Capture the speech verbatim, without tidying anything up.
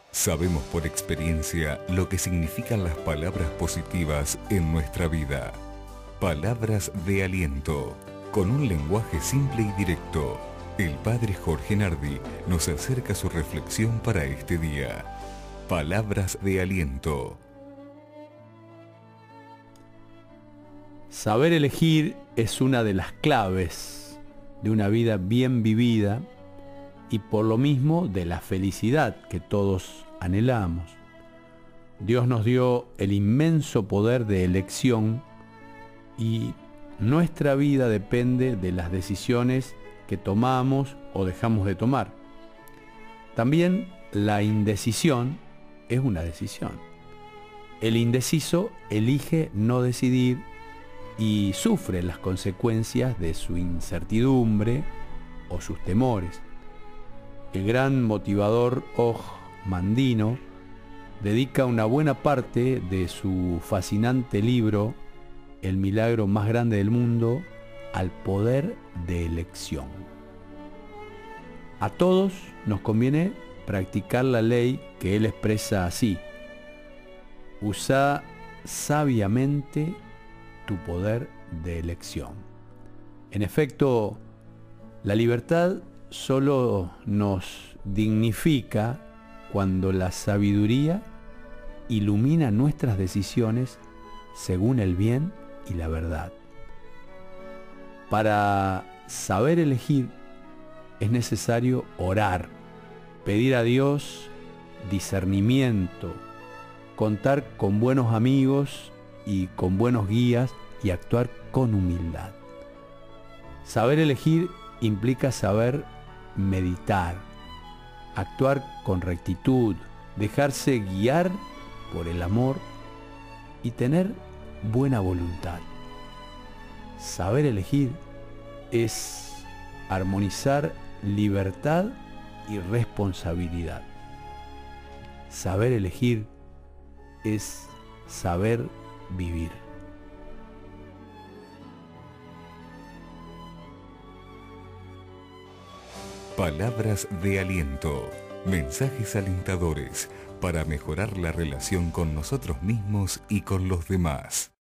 Sabemos por experiencia lo que significan las palabras positivas en nuestra vida. Palabras de aliento. Con un lenguaje simple y directo, el Padre Jorge Nardi nos acerca su reflexión para este día. Palabras de aliento. Saber elegir es una de las claves de una vida bien vivida y por lo mismo de la felicidad que todos anhelamos. Dios nos dio el inmenso poder de elección y nuestra vida depende de las decisiones que tomamos o dejamos de tomar. También la indecisión es una decisión. El indeciso elige no decidir y sufre las consecuencias de su incertidumbre o sus temores. El gran motivador Og Mandino dedica una buena parte de su fascinante libro El milagro más grande del mundo al poder de elección. A todos nos conviene practicar la ley que él expresa así: usa sabiamente tu poder de elección. En efecto, la libertad solo nos dignifica cuando la sabiduría ilumina nuestras decisiones según el bien y la verdad. Para saber elegir es necesario orar, pedir a Dios discernimiento, contar con buenos amigos y con buenos guías y actuar con humildad. Saber elegir implica saber meditar, actuar con rectitud, dejarse guiar por el amor y tener buena voluntad. Saber elegir es armonizar libertad y responsabilidad. Saber elegir es saber vivir. Palabras de aliento. Mensajes alentadores para mejorar la relación con nosotros mismos y con los demás.